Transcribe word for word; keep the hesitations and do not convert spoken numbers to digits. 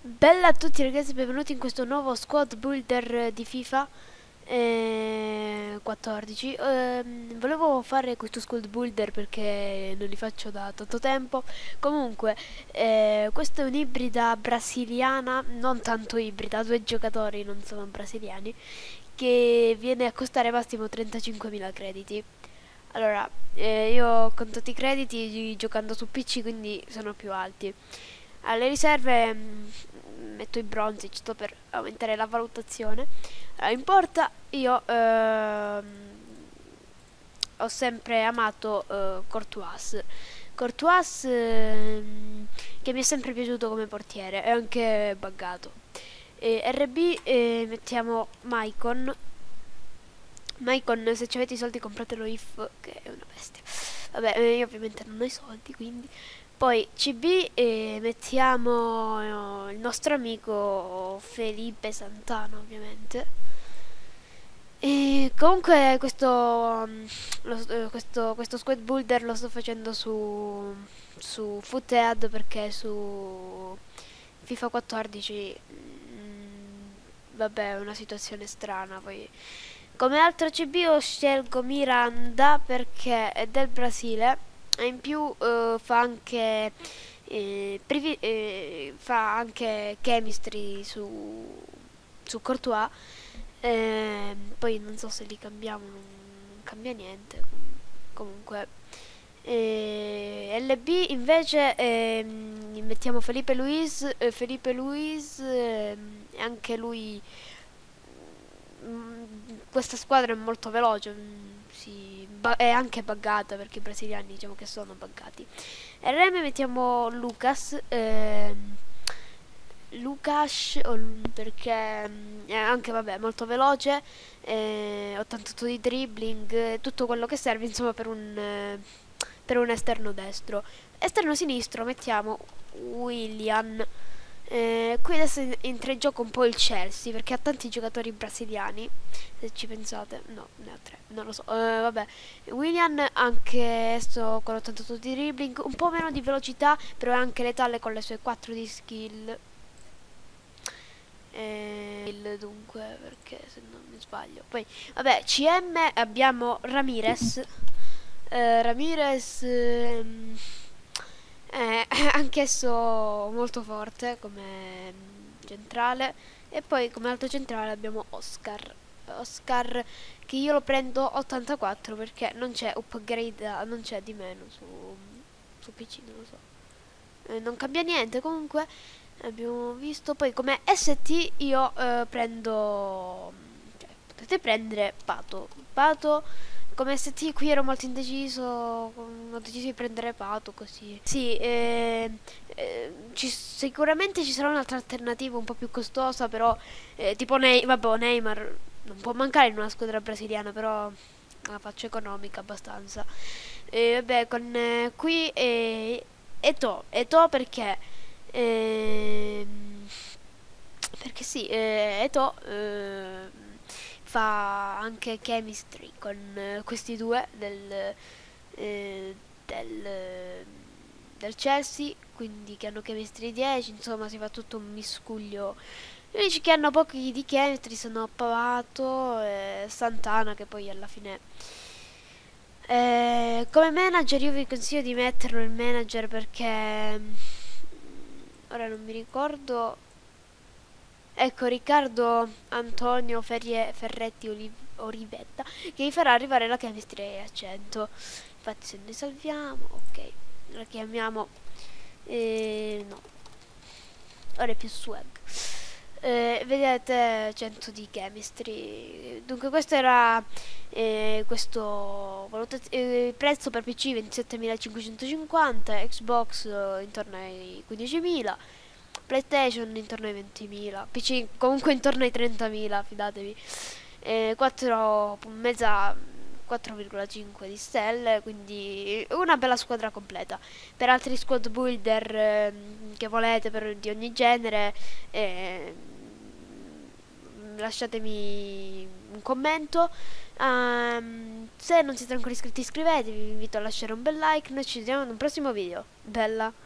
Bella a tutti ragazzi, benvenuti in questo nuovo squad builder di FIFA eh, quattordici. Ehm, volevo fare questo squad builder perché non li faccio da tanto tempo. Comunque, eh, questa è un'ibrida brasiliana, non tanto ibrida, due giocatori non sono brasiliani, che viene a costare massimo trentacinquemila crediti. Allora, eh, io ho contato i crediti giocando su P C, quindi sono più alti. Alle riserve mh, metto i bronzi, giusto per aumentare la valutazione. Allora, in porta io ehm, ho sempre amato eh, Courtois. Courtois ehm, che mi è sempre piaciuto come portiere, è anche buggato. E R B eh, mettiamo Maicon. Maicon, se ci avete i soldi compratelo If, che è una bestia. Vabbè, eh, io ovviamente non ho i soldi, quindi. Poi C B e mettiamo eh, il nostro amico Felipe Santana, ovviamente. E comunque questo, mm, lo, eh, questo, questo squad builder lo sto facendo su, su Footed perché su FIFA quattordici mm, vabbè, è una situazione strana. Poi come altro C B io scelgo Miranda perché è del Brasile e in più eh, fa anche eh, privi- eh, fa anche chemistry su, su Courtois. Eh, poi non so se li cambiamo, non, non cambia niente. Comunque eh, L B invece ehm, mettiamo Felipe Luis. eh, Felipe Luis ehm, anche lui mm, questa squadra è molto veloce, mm, si, è anche buggata perché i brasiliani diciamo che sono buggati. R M mettiamo Lucas, ehm, Lucas perché mm, è anche vabbè molto veloce, eh, ottantotto di dribbling, eh, tutto quello che serve insomma per un, eh, per un esterno destro. Esterno sinistro mettiamo Willian. Eh, qui adesso entra in gioco un po' il Chelsea perché ha tanti giocatori brasiliani, se ci pensate. No, ne ha tre, non lo so. Eh, vabbè, Willian anche sto con ottantotto di dribbling, un po' meno di velocità, però è anche letale con le sue quattro di skill. Eh, dunque, perché se non mi sbaglio. Poi, vabbè, C M abbiamo Ramirez. Eh, Ramirez ehm, è anch'esso molto forte come centrale. E poi come altro centrale abbiamo Oscar. Oscar che io lo prendo ottantaquattro perché non c'è upgrade, non c'è di meno su, su P C, non lo so. Eh, non cambia niente comunque. Abbiamo visto. Poi come S T io eh, prendo, cioè, potete prendere Pato. Pato come S T qui ero molto indeciso, ho deciso di prendere Pato così. Sì, eh, eh, ci, sicuramente ci sarà un'altra alternativa un po' più costosa, però eh, tipo Ney, vabbè, Neymar non può mancare in una squadra brasiliana, però la faccio economica abbastanza. E vabbè, con eh, qui eh, Eto'o, Eto'o perché ehm, perché sì, eh, Eto'o eh, fa anche chemistry con eh, questi due del, eh, del, del Chelsea, quindi che hanno chemistry dieci, insomma si fa tutto un miscuglio. Gli unici che hanno pochi di chemistry sono Pavato e Santana, che poi alla fine eh, come manager io vi consiglio di metterlo il manager perché mm, ora non mi ricordo. Ecco, Riccardo Antonio Ferrie, Ferretti Oliv Orivetta che vi farà arrivare la chemistry a cento. Infatti se noi salviamo, ok, la chiamiamo eh, no, ora è più swag. Eh, vedete cento di chemistry. Dunque questo era eh, questo eh, prezzo per P C ventisettemilacinquecentocinquanta, Xbox eh, intorno ai quindicimila, PlayStation intorno ai ventimila, P C comunque intorno ai trentamila, fidatevi. Eh, quattro mezza quattro virgola cinque di stelle, quindi una bella squadra completa. Per altri squad builder eh, che volete per, di ogni genere, eh, lasciatemi un commento. Um, se non siete ancora iscritti iscrivetevi, vi invito a lasciare un bel like. Noi ci vediamo in un prossimo video. Bella!